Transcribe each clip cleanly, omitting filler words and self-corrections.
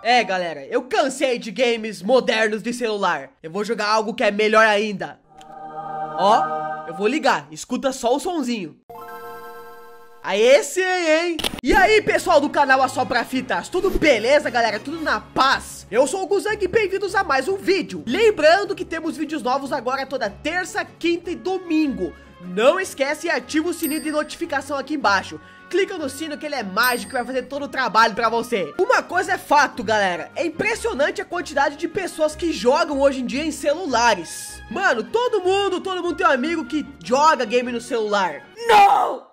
É, galera, eu cansei de games modernos de celular. Eu vou jogar algo que é melhor ainda. Ó, eu vou ligar, escuta só o sonzinho. Aê sim, hein? E aí, pessoal do canal Assopra Fitas, tudo beleza, galera? Tudo na paz? Eu sou o Guzang e bem-vindos a mais um vídeo. Lembrando que temos vídeos novos agora toda terça, quinta e domingo. Não esquece e ativa o sininho de notificação aqui embaixo. Clica no sino que ele é mágico e vai fazer todo o trabalho pra você. Uma coisa é fato, galera. É impressionante a quantidade de pessoas que jogam hoje em dia em celulares. Mano, todo mundo tem um amigo que joga game no celular. Não!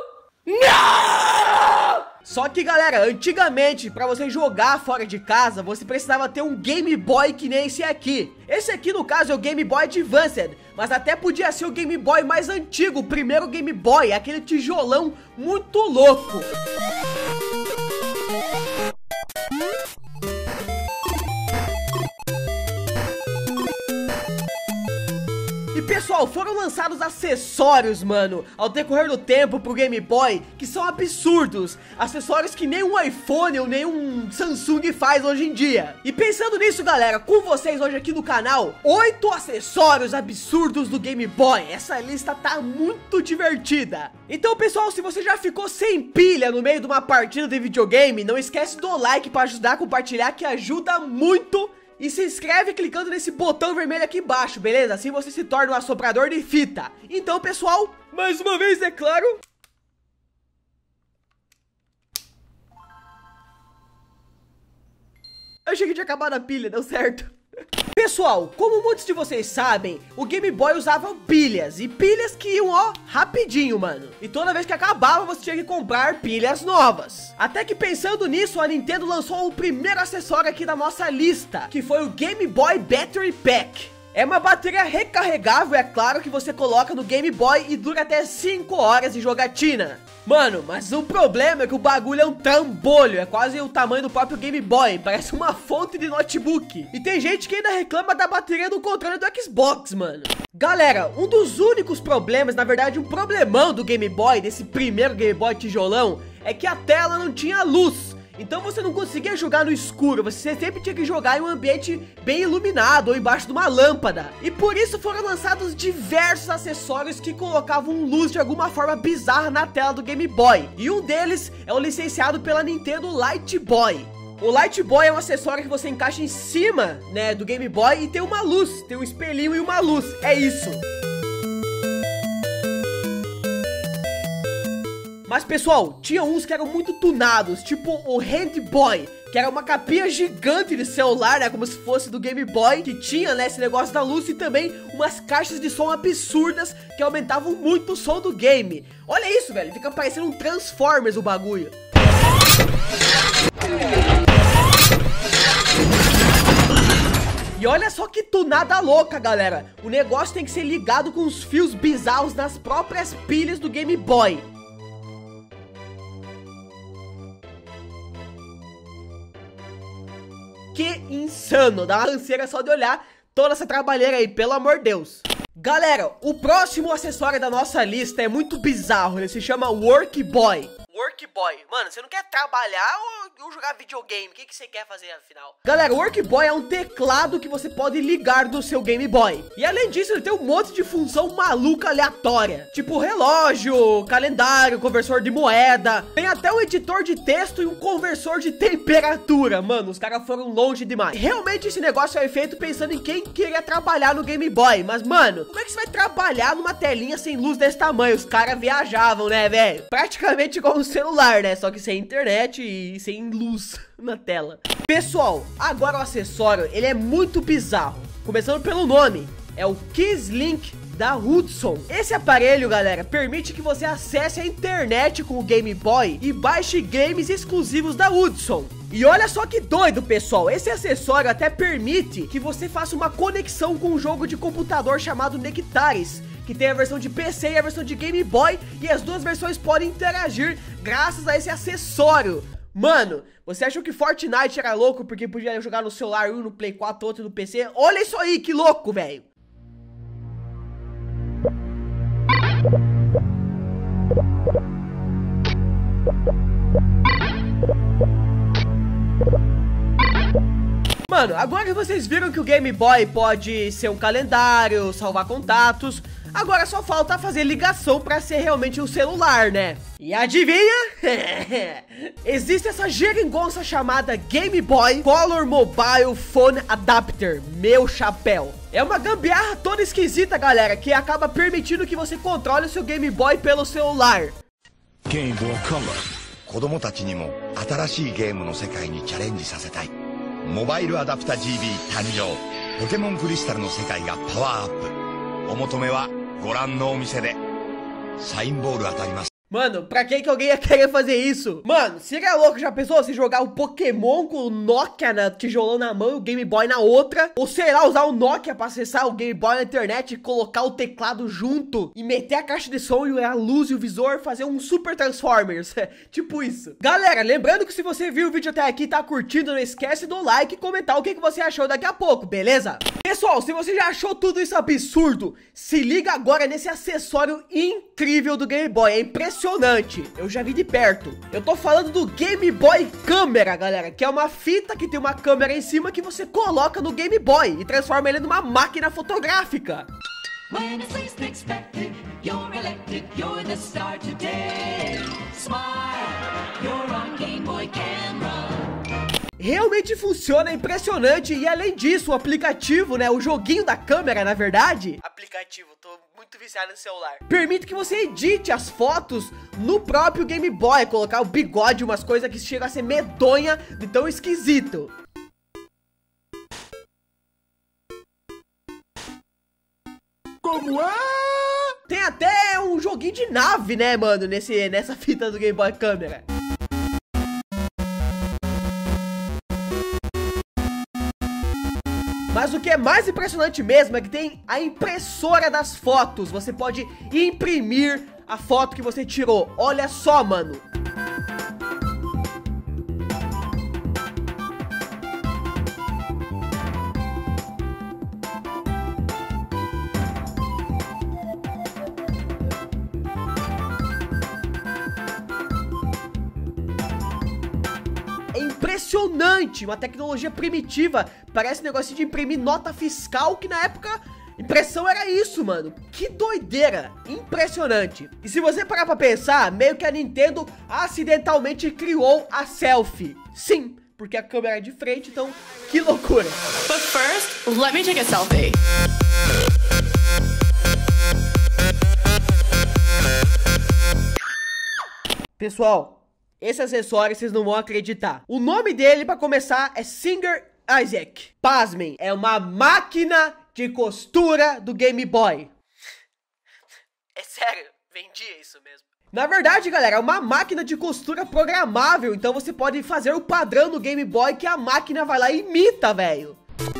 Não! Só que, galera, antigamente, pra você jogar fora de casa, você precisava ter um Game Boy que nem esse aqui. Esse aqui, no caso, é o Game Boy Advanced, mas até podia ser o Game Boy mais antigo, o primeiro Game Boy, aquele tijolão muito louco. E pessoal, foram lançados acessórios, mano, ao decorrer do tempo pro Game Boy, que são absurdos. Acessórios que nem um iPhone ou nem um Samsung faz hoje em dia. E pensando nisso, galera, com vocês hoje aqui no canal, 8 acessórios absurdos do Game Boy. Essa lista tá muito divertida. Então, pessoal, se você já ficou sem pilha no meio de uma partida de videogame, não esquece do like pra ajudar a compartilhar, que ajuda muito. E se inscreve clicando nesse botão vermelho aqui embaixo, beleza? Assim você se torna um assoprador de fita. Então, pessoal, mais uma vez, é claro... Eu achei que tinha acabado a pilha, deu certo. Pessoal, como muitos de vocês sabem, o Game Boy usava pilhas, e pilhas que iam, ó, rapidinho, mano. E toda vez que acabava, você tinha que comprar pilhas novas. Até que pensando nisso, a Nintendo lançou o primeiro acessório aqui da nossa lista, que foi o Game Boy Battery Pack. É uma bateria recarregável, é claro, que você coloca no Game Boy e dura até 5 horas de jogatina. Mano, mas o problema é que o bagulho é um trambolho, é quase o tamanho do próprio Game Boy, parece uma fonte de notebook. E tem gente que ainda reclama da bateria do controle do Xbox, mano. Galera, um dos únicos problemas, na verdade um problemão do Game Boy, desse primeiro Game Boy tijolão, é que a tela não tinha luz. Então você não conseguia jogar no escuro, você sempre tinha que jogar em um ambiente bem iluminado ou embaixo de uma lâmpada. E por isso foram lançados diversos acessórios que colocavam luz de alguma forma bizarra na tela do Game Boy. E um deles é o licenciado pela Nintendo Light Boy. O Light Boy é um acessório que você encaixa em cima, né, do Game Boy e tem uma luz, tem um espelhinho e uma luz, é isso. Mas pessoal, tinha uns que eram muito tunados, tipo o Hand Boy, que era uma capinha gigante de celular, né, como se fosse do Game Boy, que tinha, né, esse negócio da luz e também umas caixas de som absurdas que aumentavam muito o som do game. Olha isso, velho, fica parecendo um Transformers o bagulho. E olha só que tunada louca, galera, o negócio tem que ser ligado com os fios bizarros nas próprias pilhas do Game Boy. Que insano, dá uma canseira só de olhar toda essa trabalheira aí, pelo amor de Deus. Galera, o próximo acessório da nossa lista é muito bizarro, ele se chama Work Boy. Work Boy, mano, você não quer trabalhar ou jogar videogame? O que você quer fazer afinal? Galera, o Work Boy é um teclado que você pode ligar no seu Game Boy. E além disso, ele tem um monte de função maluca aleatória, tipo relógio, calendário, conversor de moeda. Tem até um editor de texto e um conversor de temperatura. Mano, os caras foram longe demais. Realmente esse negócio é feito pensando em quem queria trabalhar no Game Boy. Mas, mano, como é que você vai trabalhar numa telinha sem luz desse tamanho? Os caras viajavam, né, velho? Praticamente igual um celular, né? Só que sem internet e sem luz na tela. Pessoal, agora o acessório, ele é muito bizarro. Começando pelo nome, é o Keys Link da Hudson. Esse aparelho, galera, permite que você acesse a internet com o Game Boy e baixe games exclusivos da Hudson. E olha só que doido, pessoal, esse acessório até permite que você faça uma conexão com um jogo de computador chamado Nectaris, que tem a versão de PC e a versão de Game Boy, e as duas versões podem interagir graças a esse acessório. Mano, você achou que Fortnite era louco porque podia jogar no celular, um no Play 4, outro no PC? Olha isso aí, que louco, velho! Mano, agora que vocês viram que o Game Boy pode ser um calendário, salvar contatos, agora só falta fazer ligação pra ser realmente um celular, né? E adivinha? Existe essa geringonça chamada Game Boy Color Mobile Phone Adapter, meu chapéu. É uma gambiarra toda esquisita, galera, que acaba permitindo que você controle o seu Game Boy pelo celular. Game Boy Color. 子供たちにも新しいゲームの世界にチャレンジさせたい。モバイルアダプタ GB 誕生。ポケモンクリスタルの世界がパワーアップ。お求めはご覧のお店で。サインボール当たります。 Mano, pra que alguém ia querer fazer isso? Mano, seria louco, já pensou você jogar o Pokémon com o Nokia na tijolão na mão e o Game Boy na outra? Ou sei lá, usar o Nokia pra acessar o Game Boy na internet e colocar o teclado junto e meter a caixa de som e a luz e o visor, fazer um Super Transformers, tipo isso. Galera, lembrando que se você viu o vídeo até aqui e tá curtindo, não esquece do like e comentar o que você achou daqui a pouco, beleza? Pessoal, se você já achou tudo isso absurdo, se liga agora nesse acessório incrível do Game Boy, é impressionante. Eu já vi de perto. Eu tô falando do Game Boy Câmera, galera, que é uma fita que tem uma câmera em cima que você coloca no Game Boy e transforma ele numa máquina fotográfica. When it's least expected, you're elected, you're the star today. Smile, you're on Game Boy Camera. Realmente funciona, é impressionante. E além disso, o aplicativo, né, o joguinho da câmera, na verdade, aplicativo, tô muito viciado no celular, permite que você edite as fotos no próprio Game Boy, colocar o bigode, umas coisas que chegam a ser medonha de tão esquisito. Como é? Tem até um joguinho de nave, né, mano, nessa fita do Game Boy Câmera. Mas o que é mais impressionante mesmo é que tem a impressora das fotos. Você pode imprimir a foto que você tirou. Olha só, mano. É impressionante, uma tecnologia primitiva. Parece um negócio de imprimir nota fiscal, que na época impressão era isso, mano. Que doideira, impressionante. E se você parar pra pensar, meio que a Nintendo acidentalmente criou a selfie. Sim, porque a câmera é de frente, então que loucura. But first, let me take a selfie. Pessoal, esse acessório vocês não vão acreditar. O nome dele, pra começar, é Singer Isaac. Pasmem, é uma máquina de costura do Game Boy. É sério, vendia isso mesmo. Na verdade, galera, é uma máquina de costura programável. Então você pode fazer o padrão no Game Boy que a máquina vai lá e imita, velho.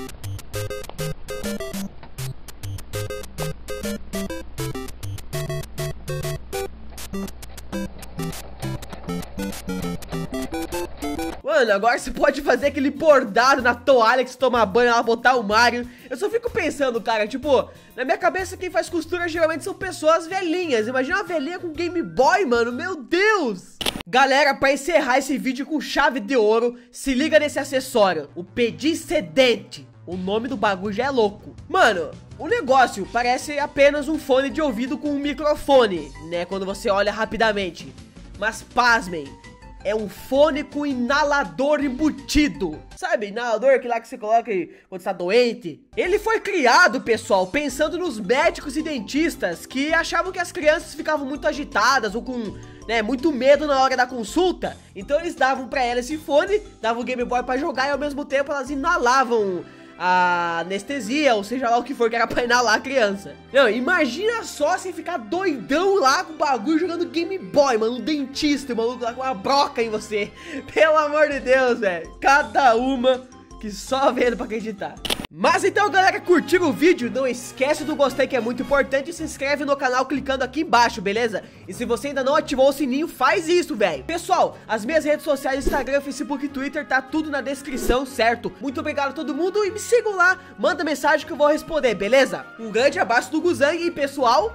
Mano, agora você pode fazer aquele bordado na toalha que você toma banho, ela botar o Mario. Eu só fico pensando, cara, tipo, na minha cabeça quem faz costura geralmente são pessoas velhinhas. Imagina uma velhinha com Game Boy, mano, meu Deus. Galera, pra encerrar esse vídeo com chave de ouro, se liga nesse acessório, o Pedicedente. O nome do bagulho já é louco. Mano, o negócio parece apenas um fone de ouvido com um microfone, né, quando você olha rapidamente. Mas pasmem, é um fone com inalador embutido. Sabe, inalador, que lá que você coloca aí quando está doente? Ele foi criado, pessoal, pensando nos médicos e dentistas que achavam que as crianças ficavam muito agitadas ou com, né, muito medo na hora da consulta. Então eles davam pra elas esse fone, davam o Game Boy pra jogar e ao mesmo tempo elas inalavam a anestesia, ou seja lá o que for que era pra inalar a criança. Não, imagina só você ficar doidão lá com o bagulho jogando Game Boy, mano, um dentista, um maluco lá com uma broca em você. Pelo amor de Deus, velho. Cada uma que só vendo pra acreditar. Mas então, galera, curtiram o vídeo? Não esquece do gostei, que é muito importante, e se inscreve no canal clicando aqui embaixo, beleza? E se você ainda não ativou o sininho, faz isso, velho. Pessoal, as minhas redes sociais, Instagram, Facebook e Twitter, tá tudo na descrição, certo? Muito obrigado a todo mundo e me sigam lá, manda mensagem que eu vou responder, beleza? Um grande abraço do Guzang e, pessoal...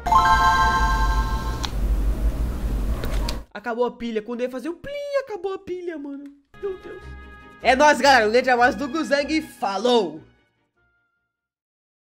Acabou a pilha, quando eu ia fazer o plim, acabou a pilha, mano. Meu Deus. É nóis, galera. Um grande abraço do Guzang e falou!